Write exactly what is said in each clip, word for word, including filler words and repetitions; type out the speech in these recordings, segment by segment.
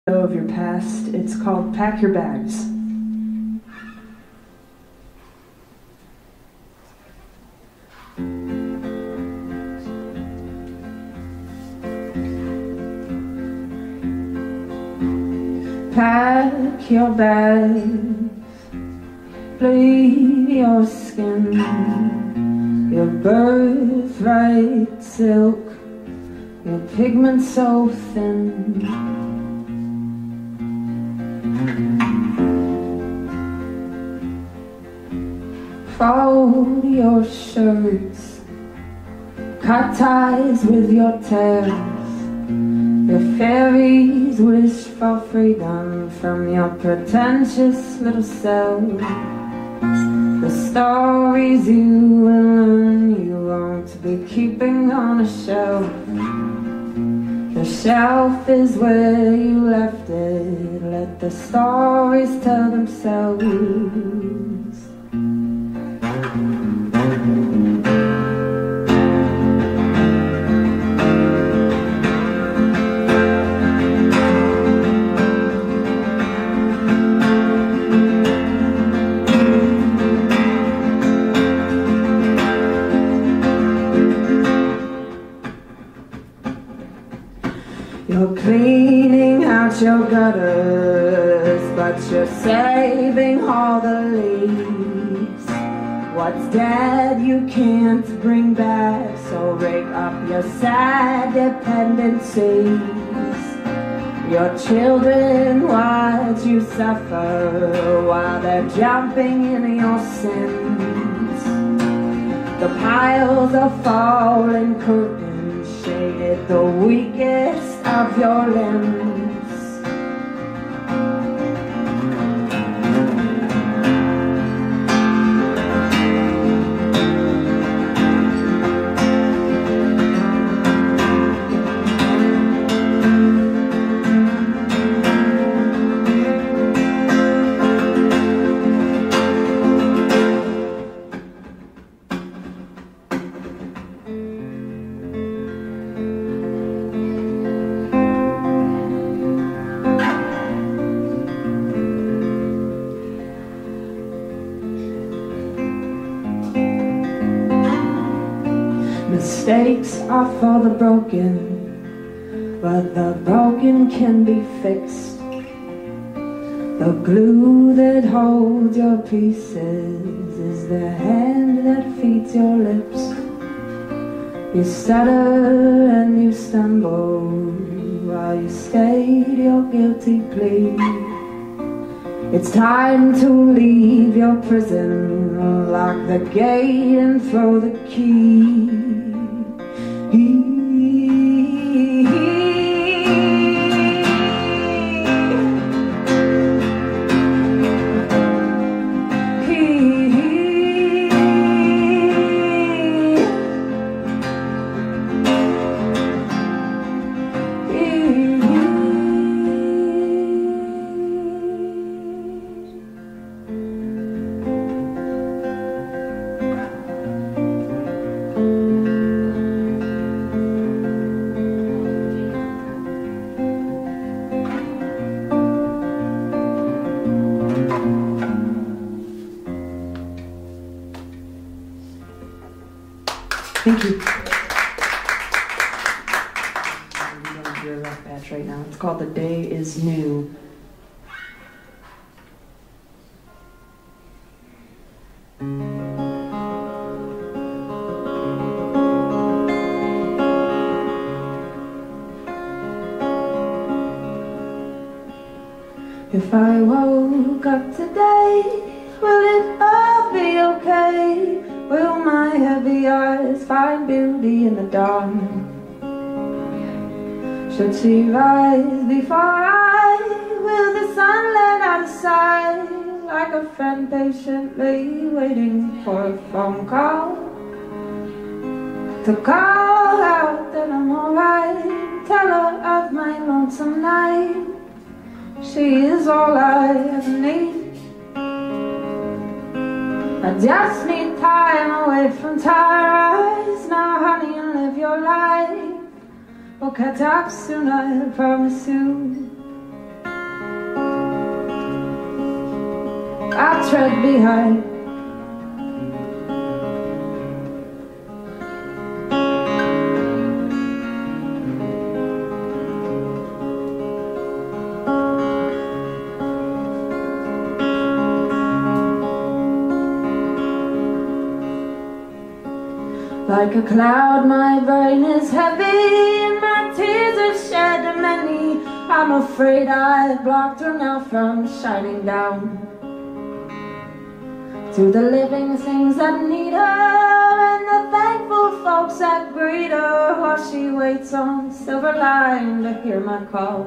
Of your past. It's called Pack Your Bags. Pack your bags, bleed your skin, your birthright silk, your pigment so thin. Fold your shirts, cut ties with your tails. Your fairies wish for freedom from your pretentious little self. The stories you will learn you won't be keeping on a shelf. The shelf is where you left it. Let the stories tell themselves. You're cleaning out your gutters, but you're saving all the leaves. What's dead you can't bring back, so rake up your sad dependencies. Your children watch you suffer while they're jumping in your sins. The piles of fallen curtains shaded the weakest of your limbs. Mistakes are for the broken, but the broken can be fixed. The glue that holds your pieces is the hand that feeds your lips. You stutter and you stumble while you state your guilty plea. It's time to leave your prison, lock the gate and throw the key. Thank you. I'm going to do a rough patch right now. It's called The Day Is New. If I woke up today, will it all be okay? Will my heavy eyes find beauty in the dark? Should she rise before I? Will the sun let out a sigh, like a friend patiently waiting for a phone call? To call out that I'm alright, tell her of my lonesome night. She is all I ever need. I just need time away from tired eyes. Now honey, live your life. We'll catch up soon, I promise you. I tread behind. Like a cloud, my brain is heavy, and my tears have shed many. I'm afraid I've blocked her now from shining down to the living things that need her, and the thankful folks that greet her while she waits on silver line to hear my call,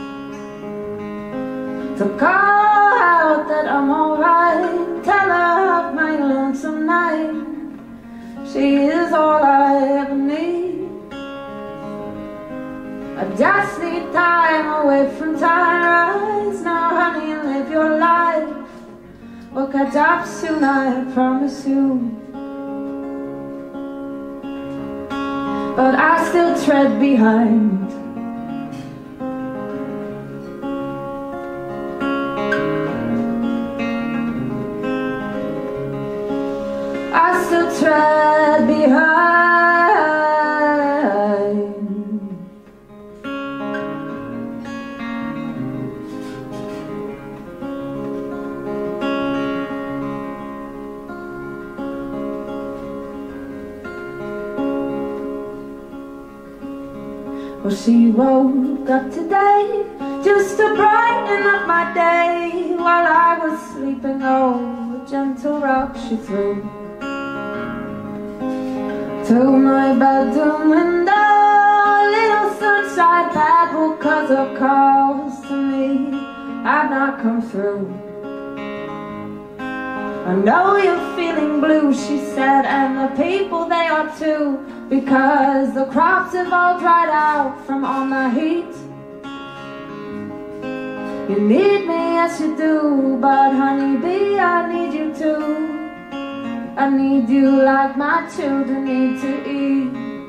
to call out that I'm alright, tell her of my lonesome night. She is all I ever need. I just need time away from time. Rise now, honey, and live your life. We'll catch up soon, I promise you. But I still tread behind. I still tread behind. Well, she woke up today just to brighten up my day. While I was sleeping, oh, a gentle rock she threw to my bedroom window. A little sunshine that will cause her calls to me have not come through. I know you're feeling blue, she said, and the people, they are too, because the crops have all dried out from all my heat. You need me, yes you do, but honeybee, I need you too. I need you like my children need to eat.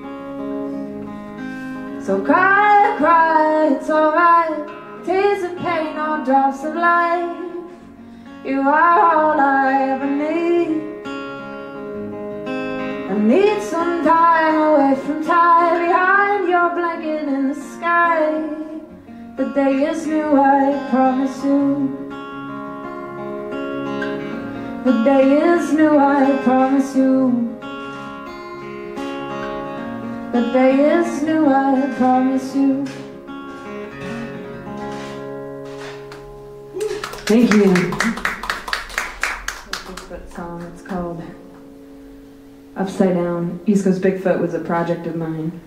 So cry, cry, it's alright. Tears of pain or drops of light. You are all I ever need. I need some time away from time, behind your blanket in the sky. The day is new, I promise you. The day is new, I promise you. The day is new, I promise you. Thank you. Bigfoot song, it's called Upside Down. East Coast Bigfoot was a project of mine.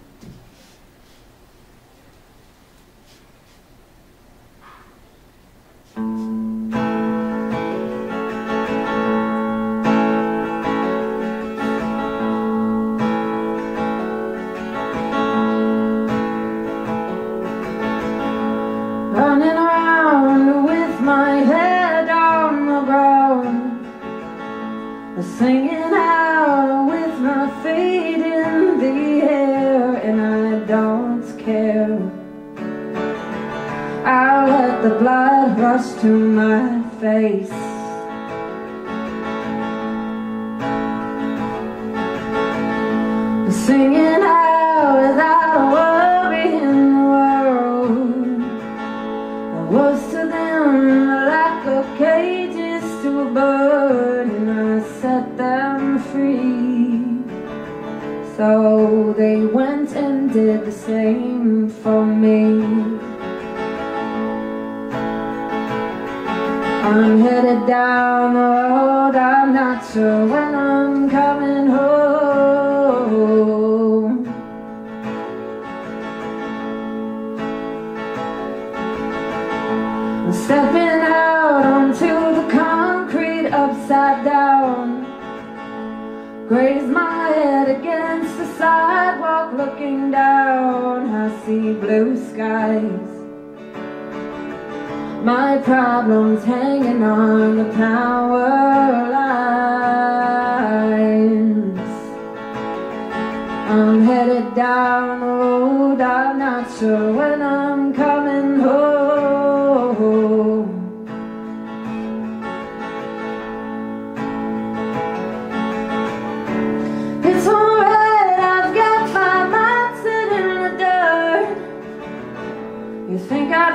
Running around with my head on the ground, singing out with my feet in the air, and I don't care. I let the blood rush to my face. Singing out without a worry in the world. I was to them like a cage is to a bird, and I set them free. So they went and did the same for me. I'm headed down the road, I'm not sure when I'm coming home. I'm stepping out onto the concrete upside down, graze my head against the sidewalk looking down. I see blue skies, my problems hanging on the power lines. I'm headed down the road, I'm not sure when I'm coming home.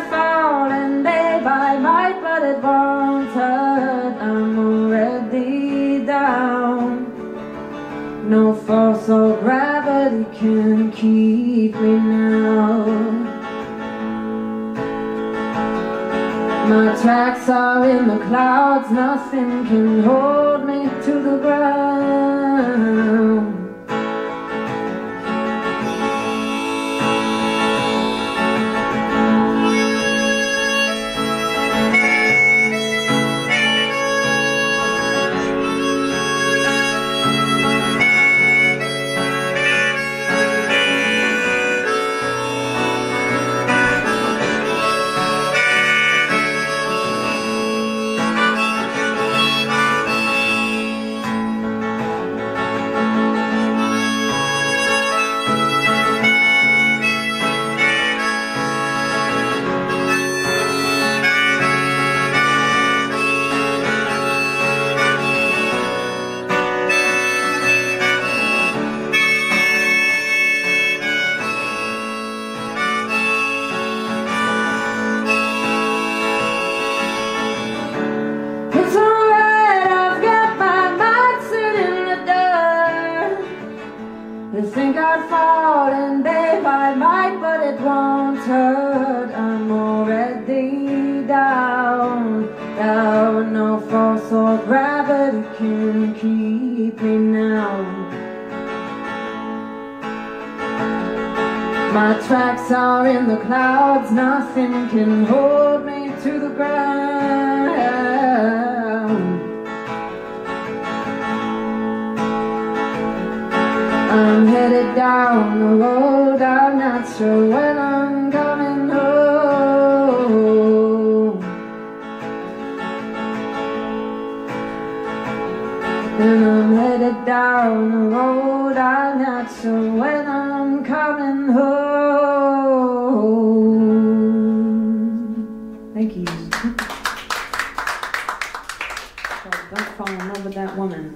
falling, babe, I might, but it won't hurt. I'm already down. No force or gravity can keep me now. My tracks are in the clouds, nothing can hold me to the ground. You think I'd fall, and babe, I might, but it won't hurt. I'm already down, down. No force or gravity can keep me now. My tracks are in the clouds, nothing can hold me to the ground. I'm headed down the road, I'm not sure when I'm coming home. And I'm headed down the road, I'm not sure when I'm coming home. Thank you. So don't fall in love with that woman.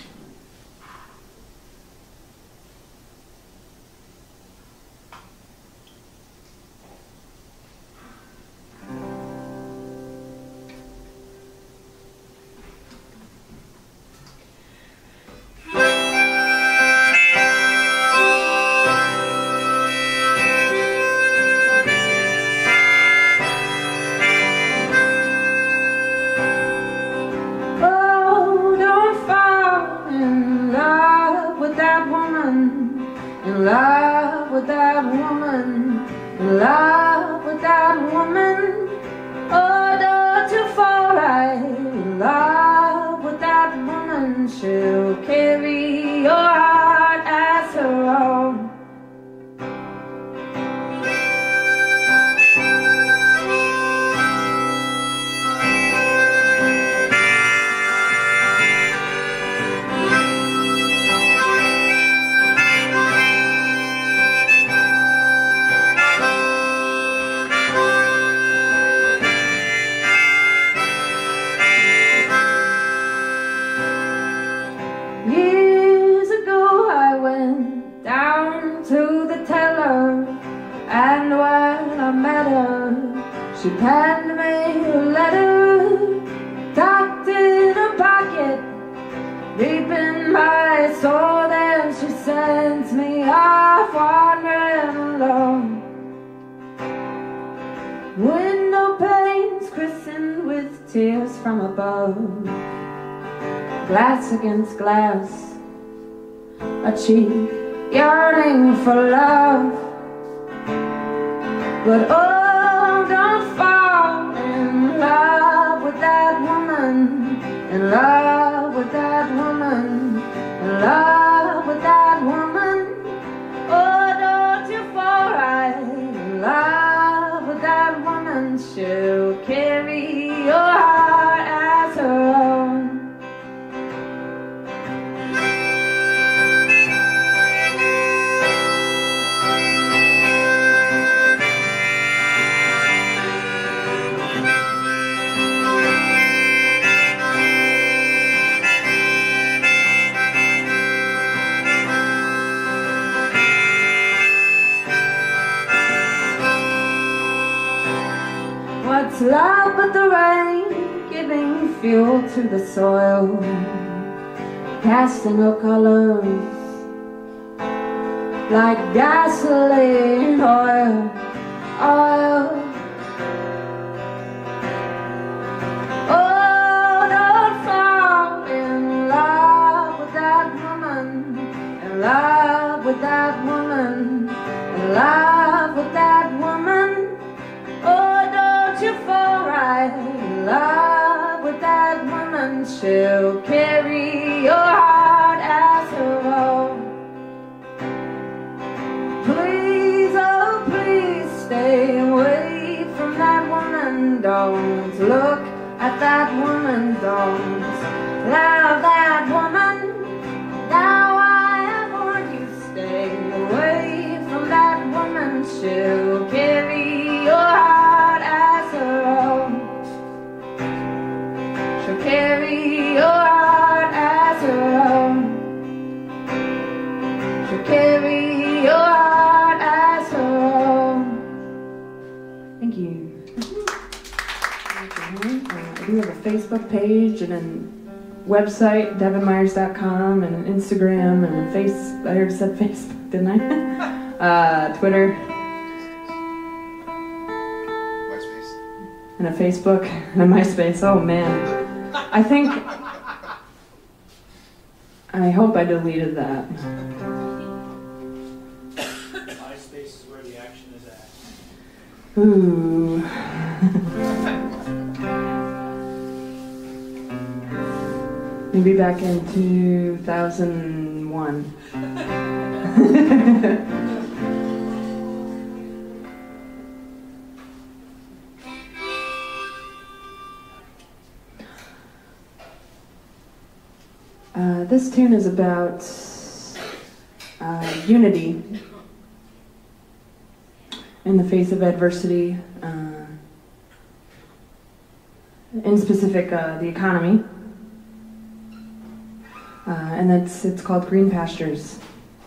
In love with that woman, in love with that woman. Oh, don't you fall right in love with that woman. She'll carry your heart as her own. Years ago I went down to the teller, and when I met her, she handed me a letter tucked in her pocket, deep in my soul. Then she sends me off wandering alone. Window panes christened with tears from above, glass against glass, a cheek yearning for love. But oh, don't fall in love with that woman, in love with that woman, in love with that woman. Oh, don't you fall right in love with that woman. She'll carry your heart as her own. What's love but the rain, giving fuel to the soil, casting her colors like gasoline, oil, oil. Oh, don't fall in love with that woman, in love with that woman, in love with that woman. Oh, don't you fall right in love with that woman. She'll carry your heart as her own. Please, oh please, stay away from that woman. Don't look at that woman. Don't love that woman. Now I have warned you, stay away from that woman. She'll carry your heart as her own. She'll carry your heart as her own. She'll carry your heart as her own. Thank you. I do have a Facebook page and a website, devin myers dot com, and an Instagram, and a face, I already said Facebook, didn't I? uh, Twitter. MySpace. And a Facebook, and a MySpace. Oh man. I think, I hope I deleted that. MySpace is where the action is at. Ooh. Maybe back in two thousand one. uh, this tune is about uh, unity in the face of adversity, uh, in specific uh, the economy. Uh, and that's, it's called Green Pastures.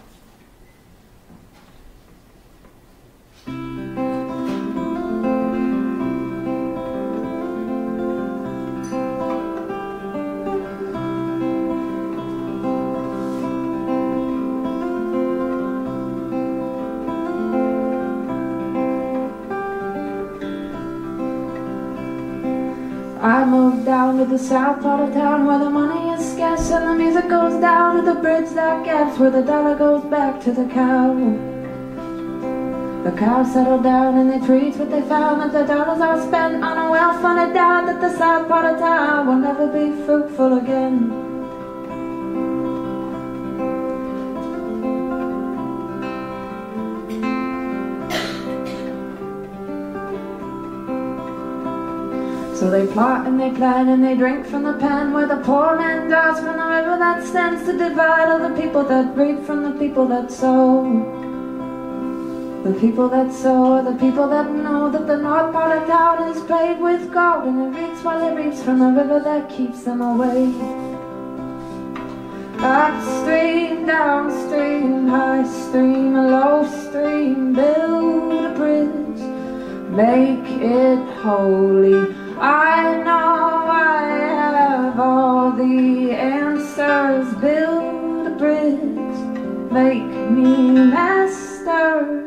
I moved down to the south part of town where the money is scarce and the music goes down to the bridge that gaps where the dollar goes back to the cow. The cows settle down and they preach what they found, that the dollars are spent on a well-funded doubt that the south part of town will never be fruitful again. So they plot and they plan and they drink from the pen where the poor man draws from the river that stands to divide all the people that reap from the people that sow. The people that sow are the people that know that the north part of town is paved with gold, and it reaps while it reaps from the river that keeps them away. Upstream, downstream, high stream, low stream, build a bridge, make it holy. I know I have all the answers. Build a bridge, make me master.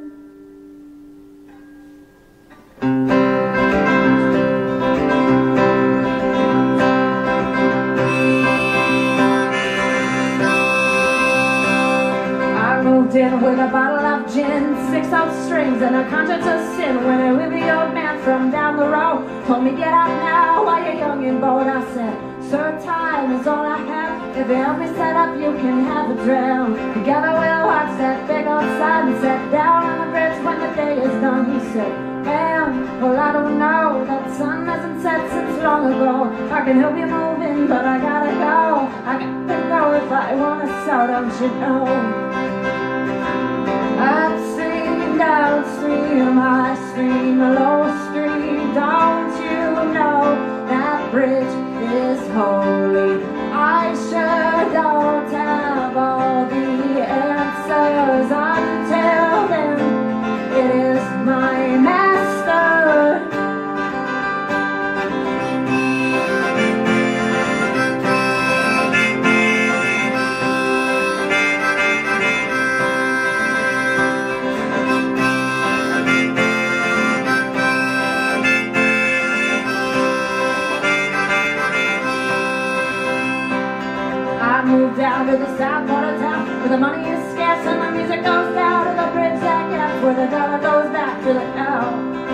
I moved in with a bottle of gin, six old strings, and a conscience of sin. When a wimpy old man from down the road told me get out now while you're young and bold, I said, sir, time is all I have. If you help me set up, you can have a drown. Together we'll watch that big old sun set down on the bridge when the day is done. He said, ma'am, well I don't know, that sun hasn't set since long ago. I can help you move in, but I gotta go. I gotta go if I wanna sow, don't you know? Upstream, downstream, high stream, low stream, don't you know that bridge is holy? I sure don't have all the answers. Until then, it is my master. to the south part of town where the money is scarce and the music goes down to the bridge that gaps where the dollar goes back to the cow.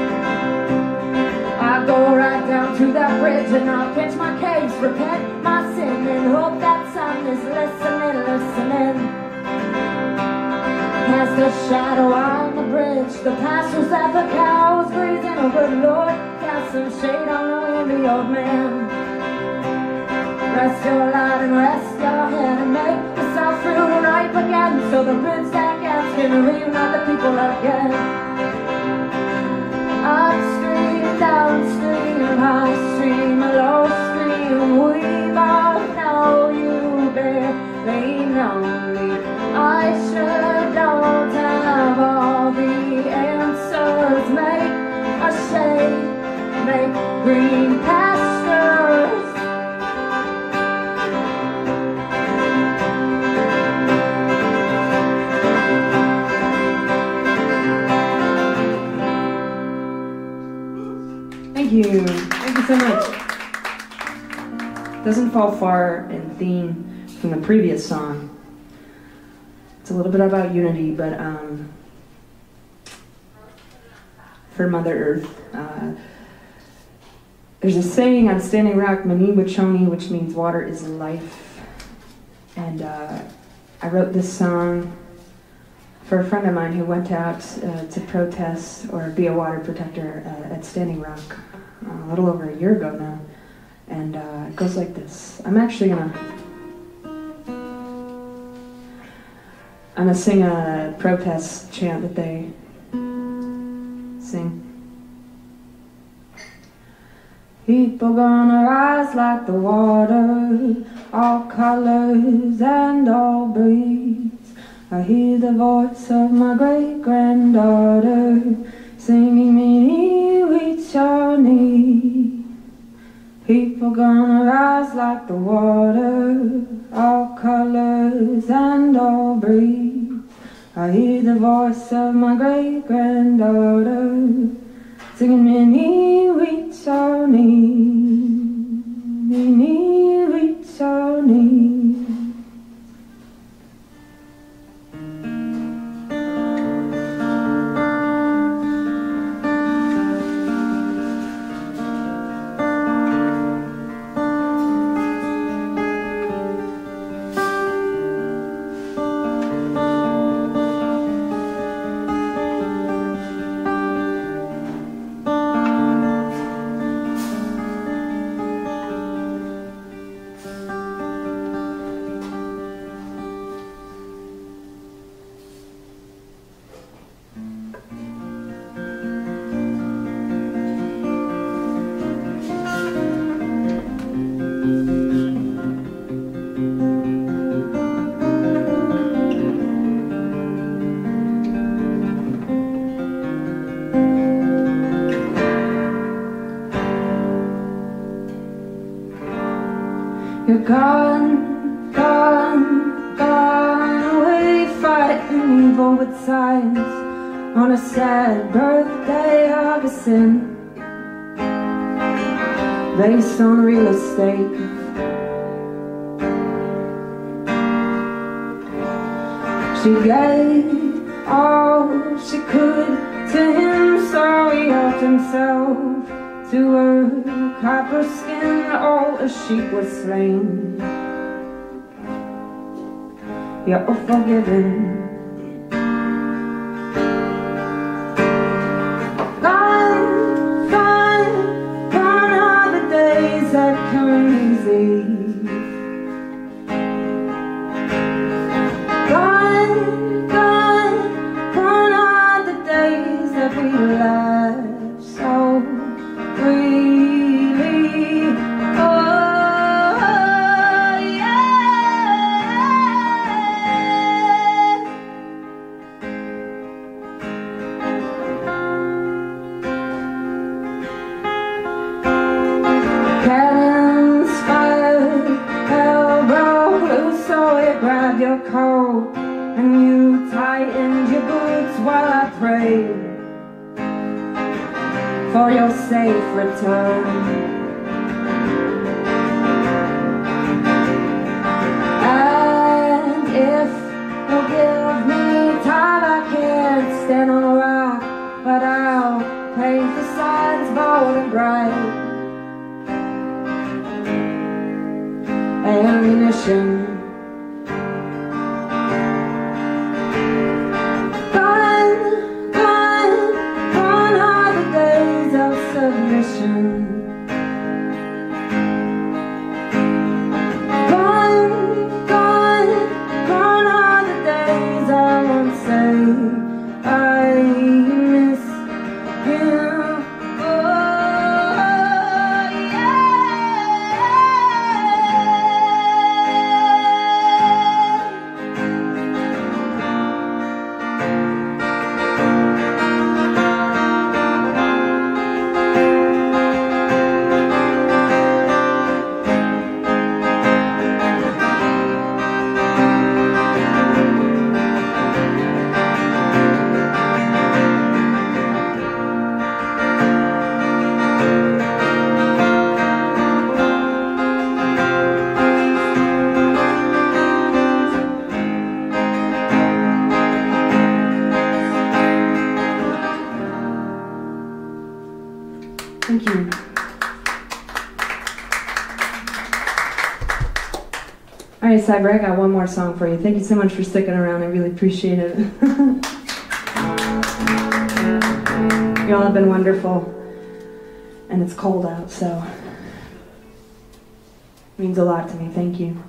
I go right down to that bridge and I'll pitch my case, repent my sin, and hope that sun is listening, listening. Cast a shadow on the bridge, the pastures that the cows grazing. Oh good Lord, cast some shade on the weary old man. Rest your light and rest your head and make yourself feel right again, so the bridge that gaps can reunite the people again. Upstream, downstream, high stream, low stream, we both know you barely know me. I sure don't have all the answers. Make a shade, make green pastures. Thank you. Thank you so much. Doesn't fall far in theme from the previous song. It's a little bit about unity, but um, for Mother Earth. Uh, there's a saying on Standing Rock, Mani Wachoni, which means water is life. And uh, I wrote this song for a friend of mine who went out uh, to protest or be a water protector uh, at Standing Rock uh, a little over a year ago now. And uh, it goes like this. I'm actually gonna I'm gonna sing a protest chant that they sing. People gonna rise like the water, all colors and all breeds. I hear the voice of my great-granddaughter singing me with your knee. People gonna rise like the water, all colors and all breeds. I hear the voice of my great-granddaughter singing me with your knee, me with your knee. You're gone, gone, gone away, fighting evil with science on a sad birthday of a sin, based on real estate. She gave all she could to him, so he helped himself to her copper skin. All a sheep was slain. You're forgiven. Gone, gone, gone are the days that come easy. Gone, gone, gone are the days that we laugh so freely. Oh, yeah. Cannons fired, hell broke loose, so you grabbed your coat and you tightened your boots while I prayed for your safe return. I If you'll give me time, I can't stand on a rock, but I'll paint the signs bold and bright. Ammunition. Gone, gone, gone are the days of submission. Thank you. All right, Cyber, I got one more song for you. Thank you so much for sticking around. I really appreciate it. You all have been wonderful. And it's cold out, so it means a lot to me. Thank you.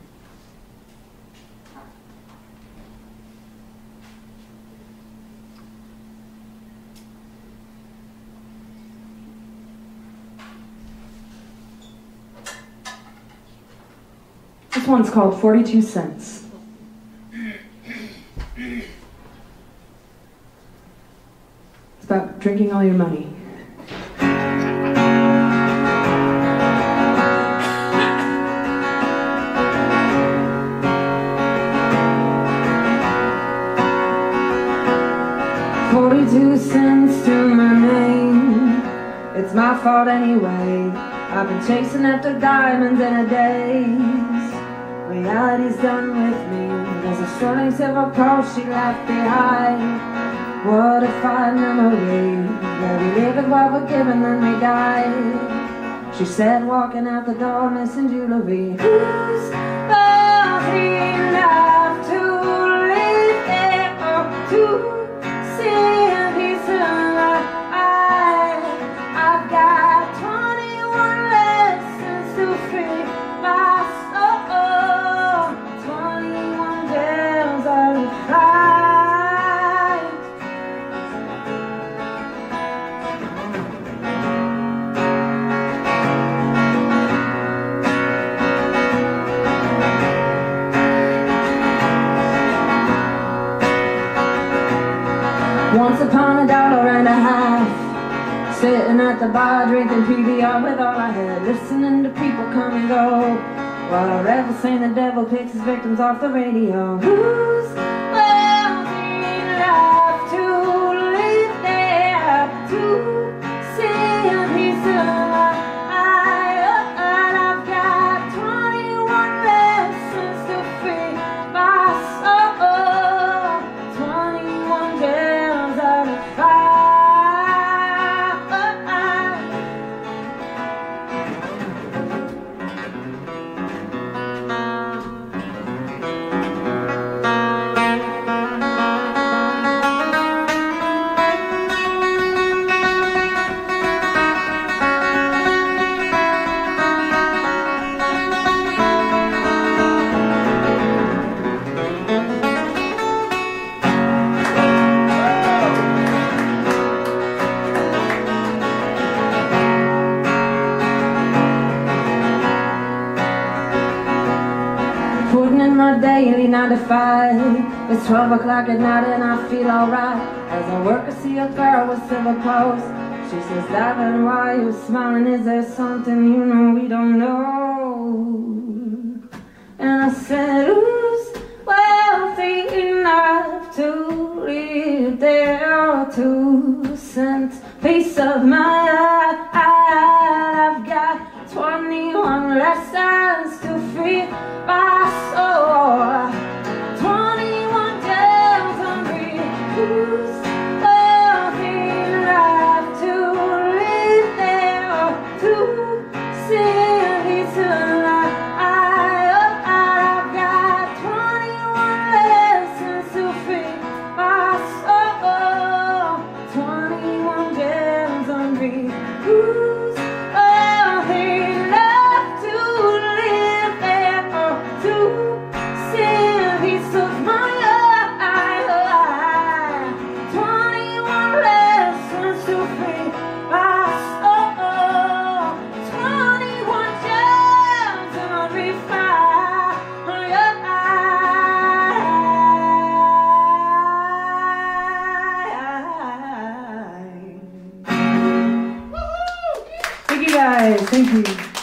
This one's called forty-two cents. It's about drinking all your money. Forty-two cents to my name. It's my fault anyway. I've been chasing after diamonds in a daze. Reality's done with me. There's a swirling silver pulse she left behind. What a fine memory. Yeah, we live it while we're giving, then we die. She said, walking out the door, missing jewelry. Who's wealthy enough to live there or to see a piece of life? I've got twenty-one lessons to free my soul. Twenty-one days out of five. Once upon a dollar and a half, sitting at the bar drinking P B R with all I had, listening to people come and go, while I revel saying the devil picks his victims off the radio. Who's wealthy enough to live there to see a piece of life? I've got twenty-one lessons to free my soul. Twenty-one days out of five. Putting in my daily nine to five. It's twelve o'clock at night and I feel alright. As I work I see a girl with silver clothes. She says, Devinne, why you smiling? Is there something you know we don't know? And I said, who's wealthy enough to live there? Two cents piece of my eye. I've got twenty-one lessons to free my soul. guys. Thank you.